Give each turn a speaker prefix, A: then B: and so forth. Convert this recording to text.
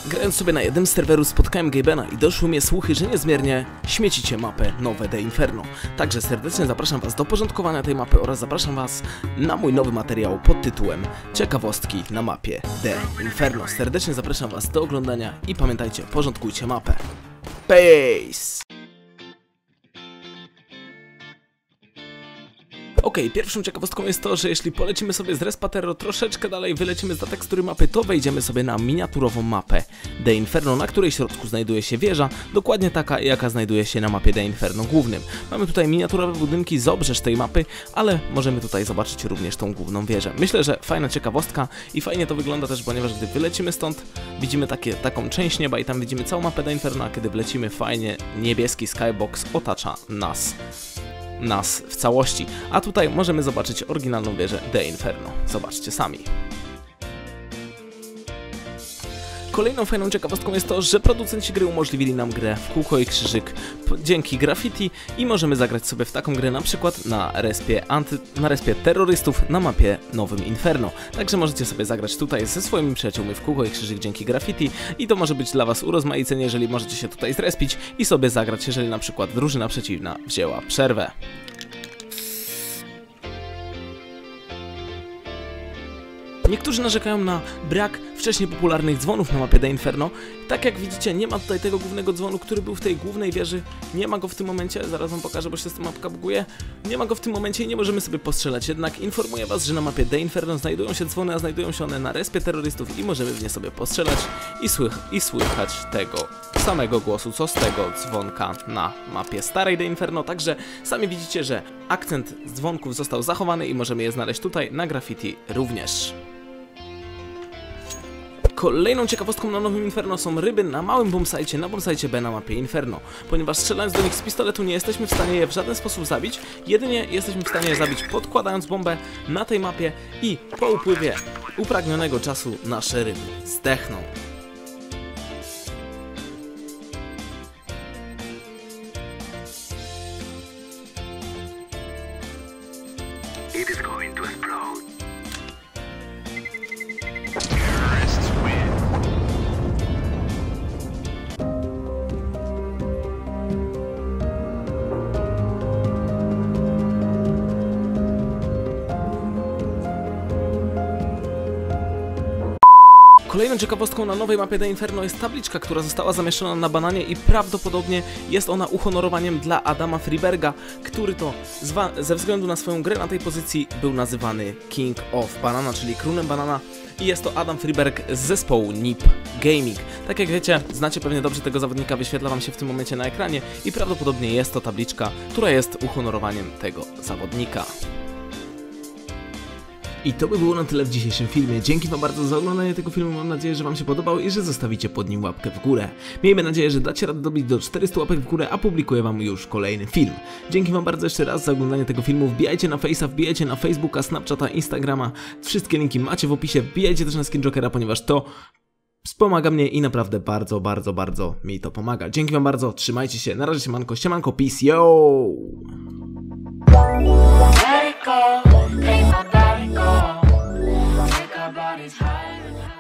A: Grając sobie na jednym z serwerów spotkałem Gabena i doszły mnie słuchy, że niezmiernie śmiecicie mapę nowe The Inferno. Także serdecznie zapraszam was do porządkowania tej mapy oraz zapraszam was na mój nowy materiał pod tytułem Ciekawostki na mapie The Inferno. Serdecznie zapraszam was do oglądania i pamiętajcie, porządkujcie mapę. Peace! Okej, pierwszą ciekawostką jest to, że jeśli polecimy sobie z Respa Terror troszeczkę dalej, wylecimy za tekstury mapy, to wejdziemy sobie na miniaturową mapę The Inferno, na której środku znajduje się wieża, dokładnie taka, jaka znajduje się na mapie The Inferno głównym. Mamy tutaj miniaturowe budynki z obrzeż tej mapy, ale możemy tutaj zobaczyć również tą główną wieżę. Myślę, że fajna ciekawostka i fajnie to wygląda też, ponieważ gdy wylecimy stąd, widzimy taką część nieba i tam widzimy całą mapę The Inferno, a kiedy wlecimy, fajnie niebieski skybox otacza nas w całości, a tutaj możemy zobaczyć oryginalną wieżę The Inferno. Zobaczcie sami. Kolejną fajną ciekawostką jest to, że producenci gry umożliwili nam grę w kółko i krzyżyk dzięki graffiti i możemy zagrać sobie w taką grę na przykład na respie terrorystów na mapie nowym Inferno. Także możecie sobie zagrać tutaj ze swoimi przyjaciółmi w kółko i krzyżyk dzięki graffiti i to może być dla was urozmaicenie, jeżeli możecie się tutaj zrespić i sobie zagrać, jeżeli na przykład drużyna przeciwna wzięła przerwę. Niektórzy narzekają na brak wcześniej popularnych dzwonów na mapie The Inferno. Tak jak widzicie, nie ma tutaj tego głównego dzwonu, który był w tej głównej wieży. Nie ma go w tym momencie, zaraz wam pokażę, bo się z tym mapka buguje. Nie ma go w tym momencie i nie możemy sobie postrzelać. Jednak informuję was, że na mapie The Inferno znajdują się dzwony, a znajdują się one na respie terrorystów i możemy w nie sobie postrzelać i słychać tego samego głosu, co z tego dzwonka na mapie starej The Inferno. Także sami widzicie, że akcent z dzwonków został zachowany i możemy je znaleźć tutaj na graffiti również. Kolejną ciekawostką na nowym Inferno są ryby na małym bombsite, na bombsite B na mapie Inferno. Ponieważ strzelając do nich z pistoletu nie jesteśmy w stanie je w żaden sposób zabić, jedynie jesteśmy w stanie je zabić podkładając bombę na tej mapie i po upływie upragnionego czasu nasze ryby zdechną.
B: It is going to explode.
A: Kolejną ciekawostką na nowej mapie The Inferno jest tabliczka, która została zamieszczona na bananie i prawdopodobnie jest ona uhonorowaniem dla Adama Friberga, który to ze względu na swoją grę na tej pozycji był nazywany King of Banana, czyli królem banana, i jest to Adam Friberg z zespołu NiP Gaming. Tak jak wiecie, znacie pewnie dobrze tego zawodnika, wyświetla wam się w tym momencie na ekranie i prawdopodobnie jest to tabliczka, która jest uhonorowaniem tego zawodnika. I to by było na tyle w dzisiejszym filmie. Dzięki wam bardzo za oglądanie tego filmu, mam nadzieję, że wam się podobał i że zostawicie pod nim łapkę w górę. Miejmy nadzieję, że dacie radę dobić do 400 łapek w górę, a publikuję wam już kolejny film. Dzięki wam bardzo jeszcze raz za oglądanie tego filmu, wbijajcie na Face'a, wbijajcie na Facebooka, Snapchata, Instagrama, wszystkie linki macie w opisie, wbijajcie też na Skin Jokera, ponieważ to wspomaga mnie i naprawdę bardzo mi to pomaga. Dzięki wam bardzo, trzymajcie się, na razie siemanko, peace, yo!
C: Let it go, make my body go. Make our bodies higher and higher.